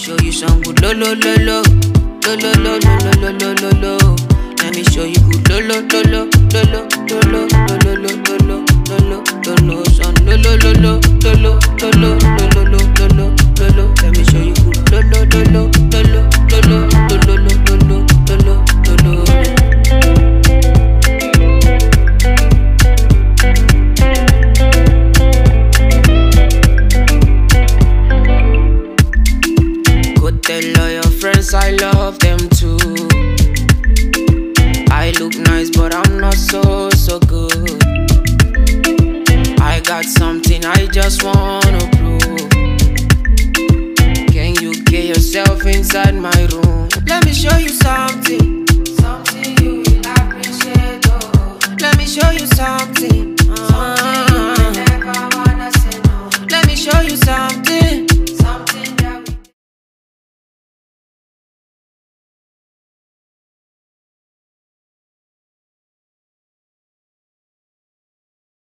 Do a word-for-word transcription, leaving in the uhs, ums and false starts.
show you some good lo lo lo lo lo lo lo lo lo lo lo lo. Let me show you good lo lo lo lo lo lo lo lo lo lo lo lo lo lo lo son lo lo lo lo lo lo lo lo lo lo lo lo lo. Let me show you good lo lo lo lo lo lo lo lo lo lo lo lo lo lo. Go tell all your friends I love them too. I look nice, but I'm not so, so good. I got something I just wanna prove. Can you get yourself inside my room? Let me show you